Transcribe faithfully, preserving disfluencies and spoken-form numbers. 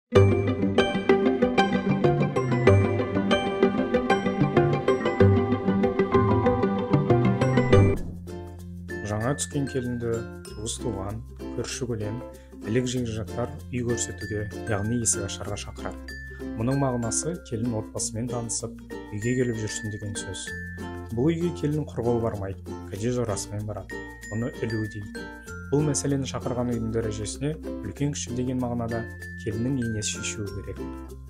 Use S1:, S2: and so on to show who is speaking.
S1: Жаңа түскен келінді туыс туған, көрші көлем, білек жегжаттар үй көрсетуге, яғни есік ашарға шақырады. Мұның мағынасы келін отбасымен танысып, үйге келіп жүрсін деген сөз. Бұл үйге келін құрғыл бармайды, кәде жорасымен барады. Оны ілу дейді. Бұл мәселені шақырған үйдің дәрежесіне үлкен кіші деген мағынада келіннің енесі шешуі керек.